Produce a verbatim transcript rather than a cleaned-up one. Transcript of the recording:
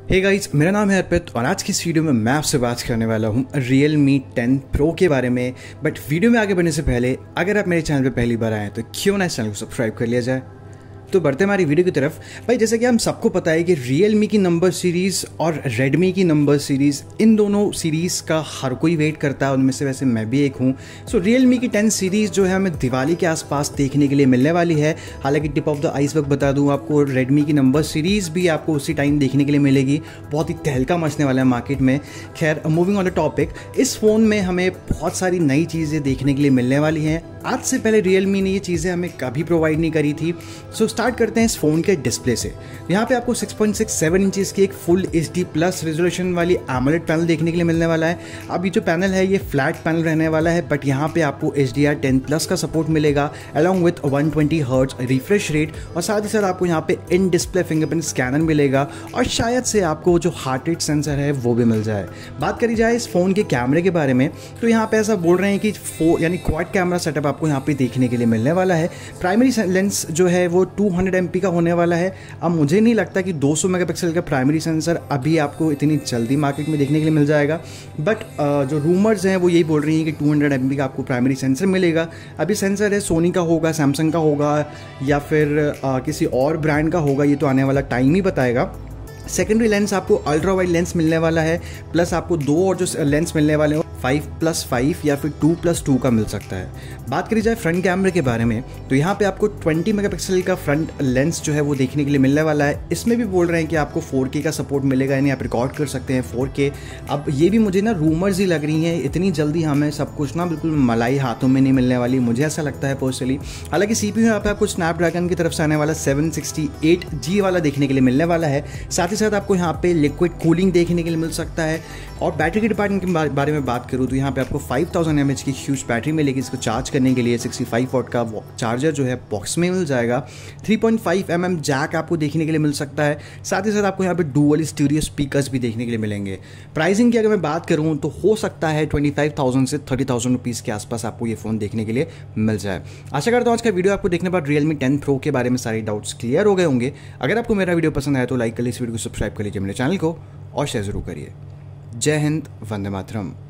Hey guys, मेरा नाम है अर्पित और आज की इस वीडियो में मैं आपसे बात करने वाला हूँ Realme टेन Pro के बारे में। बट वीडियो में आगे बढ़ने से पहले अगर आप मेरे चैनल पे पहली बार आए तो क्यों ना इस चैनल को सब्सक्राइब कर लिया जाए। तो बढ़ते हमारी वीडियो की तरफ। भाई जैसे कि हम सबको पता है कि Realme की नंबर सीरीज़ और Redmi की नंबर सीरीज़, इन दोनों सीरीज़ का हर कोई वेट करता है, उनमें से वैसे मैं भी एक हूँ। सो Realme की टेन सीरीज़ जो है हमें दिवाली के आसपास देखने के लिए मिलने वाली है। हालांकि टिप ऑफ द आइसबर्ग बता दूँ आपको, Redmi की नंबर सीरीज़ भी आपको उसी टाइम देखने के लिए मिलेगी। बहुत ही तहलका मचने वाला है मार्केट में। खैर, मूविंग ऑन द टॉपिक, इस फ़ोन में हमें बहुत सारी नई चीज़ें देखने के लिए मिलने वाली हैं। आज से पहले Realme ने ये चीज़ें हमें कभी प्रोवाइड नहीं करी थी। सो स्टार्ट करते हैं इस फ़ोन के डिस्प्ले से। यहाँ पे आपको six point six seven inches की एक full H D plus resolution वाली एमोलेड पैनल देखने के लिए मिलने वाला है। अब ये जो पैनल है ये फ्लैट पैनल रहने वाला है, बट यहाँ पे आपको H D R ten plus का सपोर्ट मिलेगा along with one twenty hertz refresh rate, और साथ ही साथ आपको यहाँ पे इन डिस्प्ले फिंगरप्रिंट स्कैनर मिलेगा, और शायद से आपको जो हार्ट रेट सेंसर है वो भी मिल जाए। बात करी जाए इस फ़ोन के कैमरे के बारे में, तो यहाँ पे ऐसा बोल रहे हैं कि फोर यानी क्वाड कैमरा सेटअप आपको यहाँ पे देखने के लिए मिलने वाला है। प्राइमरी लेंस जो है वो टू हंड्रेड एम पी का होने वाला है। अब मुझे नहीं लगता कि टू हंड्रेड मेगापिक्सल का प्राइमरी सेंसर अभी आपको इतनी जल्दी मार्केट में देखने के लिए मिल जाएगा, बट जो रूमर्स हैं वो यही बोल रही हैं कि टू हंड्रेड एम पी का आपको प्राइमरी सेंसर मिलेगा। अभी सेंसर है सोनी का होगा, सैमसंग का होगा, या फिर आ, किसी और ब्रांड का होगा, ये तो आने वाला टाइम ही बताएगा। सेकेंडरी लेंस आपको अल्ट्रा वाइड लेंस मिलने वाला है, प्लस आपको दो और जो लेंस मिलने वाले हैं फाइव प्लस फाइव या फिर टू प्लस टू का मिल सकता है। बात करी जाए फ्रंट कैमरे के बारे में, तो यहाँ पे आपको ट्वेंटी मेगापिक्सल का फ्रंट लेंस जो है वो देखने के लिए मिलने वाला है। इसमें भी बोल रहे हैं कि आपको फोर के का सपोर्ट मिलेगा, यानी आप रिकॉर्ड कर सकते हैं फोर के। अब ये भी मुझे ना रूमर्स ही लग रही हैं, इतनी जल्दी हमें सब कुछ ना बिल्कुल मलाई हाथों में नहीं मिलने वाली, मुझे ऐसा लगता है पर्सनली। हालांकि सीपीयू यहाँ पे आपको स्नैपड्रैगन की तरफ से आने वाला सेवन सिक्सटी एट जी वाला देखने के लिए मिलने वाला है। साथ ही साथ आपको यहाँ पे लिक्विड कूलिंग देखने के लिए मिल सकता है। और बैटरी के डिपार्टमेंट के बारे में बात करूँ तो यहाँ पे आपको फाइव थाउजेंड एम एच की ह्यूज बैटरी मिलेगी। इसको चार्ज करने के लिए सिक्सटी फाइव वॉट का चार्जर जो है बॉक्स में मिल जाएगा। Three point five M M jack आपको देखने के लिए मिल सकता है। साथ ही साथ आपको यहाँ पे डुअल स्टीरियो स्पीकर्स भी देखने के लिए मिलेंगे। प्राइसिंग की अगर मैं बात करूँ तो हो सकता है ट्वेंटी फाइव थाउजेंड से थर्टी थाउजेंड रुपीज़ के आसपास आपको ये फ़ोन देखने के लिए मिल जाए। आशा करता हूँ आज का वीडियो आपको देखने पर Realme टेन Pro के बारे में सारे डाउट्स क्लियर हो गए होंगे। अगर आपको मेरा वीडियो पसंद आया तो लाइक कर लीजिए, इस वीडियो को सब्सक्राइब कर लीजिए मेरे चैनल को, और शेयर जरूर करिए। जय हिंद, वंदे मातरम।